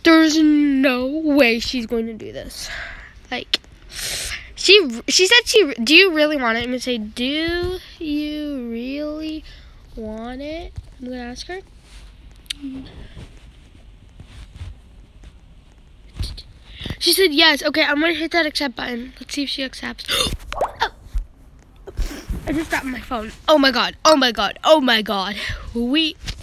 There's no way she's going to do this. Like, she said do you really want it? I'm going to say, do you really want it? I'm going to ask her. She said yes. Okay, I'm going to hit that accept button. Let's see if she accepts. Oh. I just dropped my phone. Oh my god. Oh my god. Oh my god.